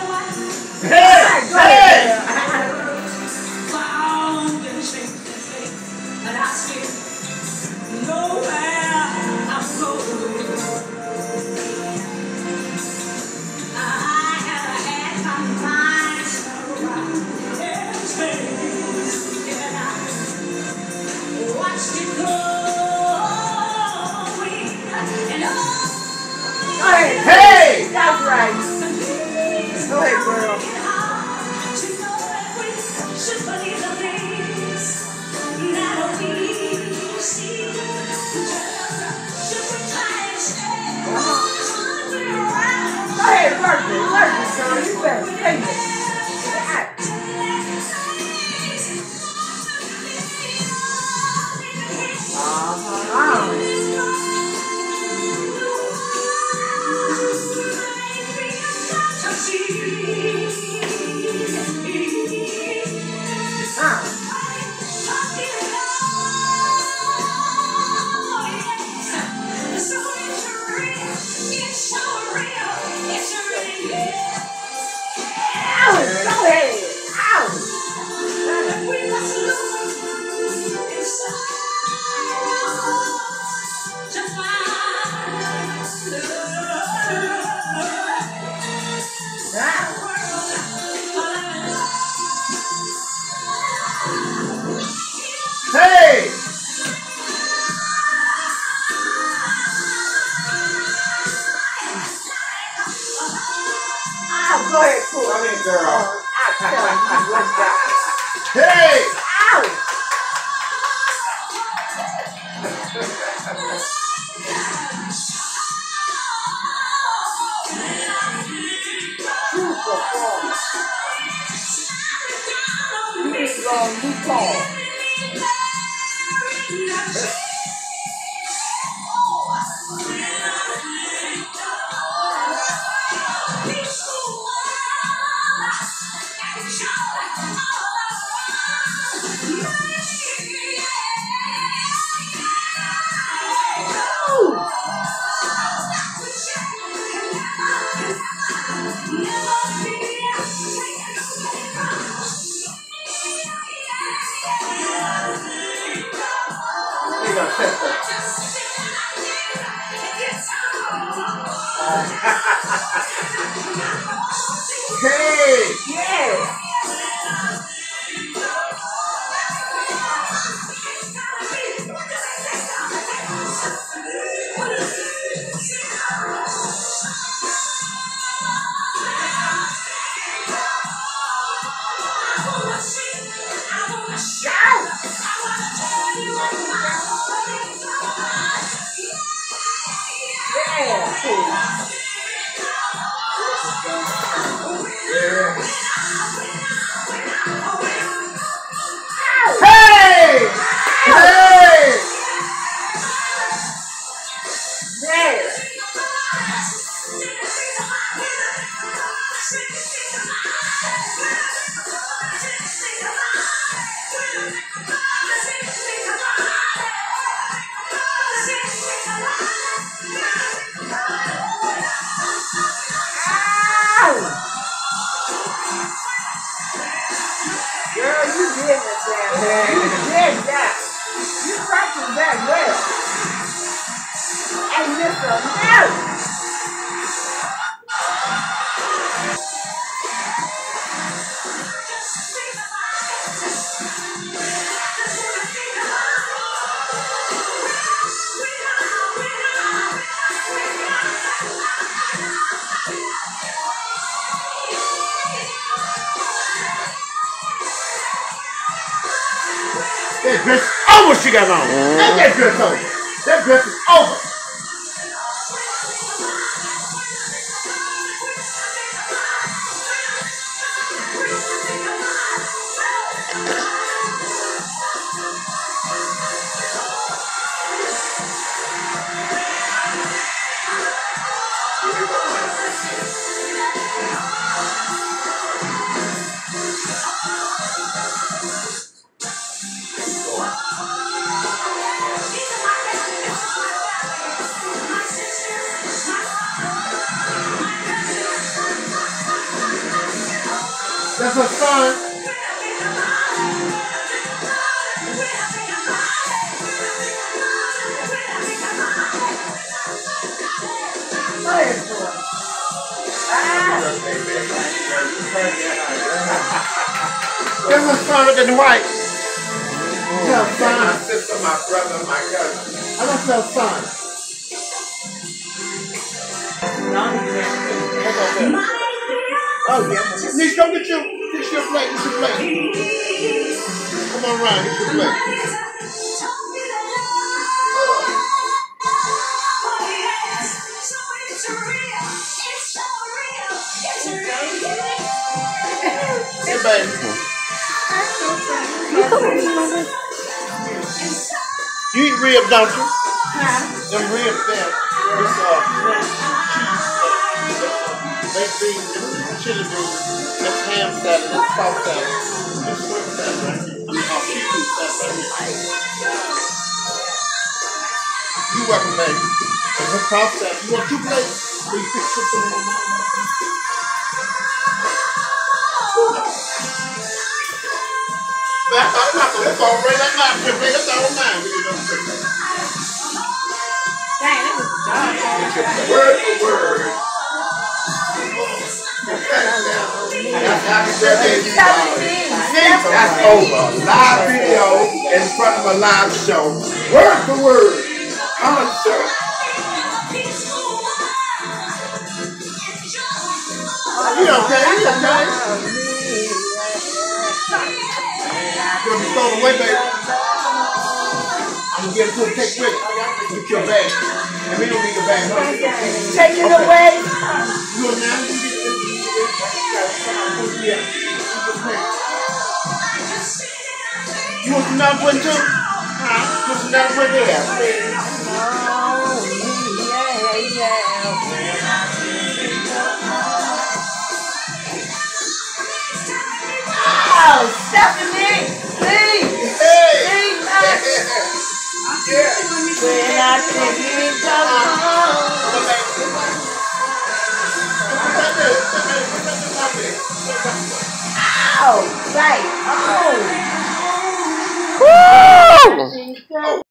Hey! Hey! Hey! That's right. Go ahead, girl. Go ahead, work it, girl. You better sing it. Hey! Go ahead, cool. Come in, girl. I'll tell you what's up. Hey! Ow! True performance. You call. Hey! Yeah. Hey! Hey! Girl, you did it, damn. You did that. You practiced that well. And Mr. No. That dress is over, she got on. Ain't that dress over? That dress is over. That's her son. That's her son looking white. That's her son. My sister, my brother, my cousin. I don't tell son. Oh, yeah. Nick, go get your plate. Get your plate. Come on, Ryan. Get your plate. Hey, baby. You eat ribs, don't you? Them ribs there. Baked beans, chili beans, that's ham salad, that's soft salad, that's shrimp salad right here. Seafood salad right here. You're welcome, baby. And that's soft salad. You want 2 plates? Or you fix something on my mom? That's all right. That's all right. That's not good, baby. That's all mine. Dang, that was done. Word for word. That's happy birthday to you, That's over. Live video in front of a live show. Word for word. I'm a show. You okay? You okay? You're gonna be thrown away, baby. I'm gonna get a good take with it. Get your bag. And we don't need the bag. Take it away. You go now. You want some nut pudding too? Huh? You want some nut pudding there? Oh, Stephanie, please. Hey! Yeah. When I think it's oh, right. Oh. Woo!